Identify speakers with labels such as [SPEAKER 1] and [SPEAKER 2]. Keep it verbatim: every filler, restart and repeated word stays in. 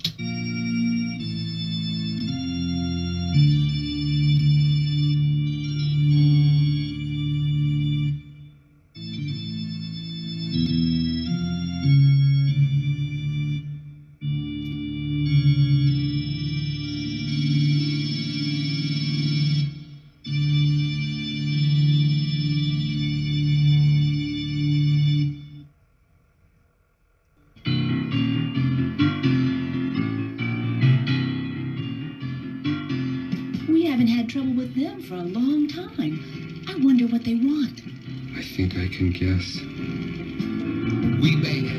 [SPEAKER 1] We haven't had trouble with them for a long time. I wonder what they want.
[SPEAKER 2] I think I can guess.
[SPEAKER 3] We may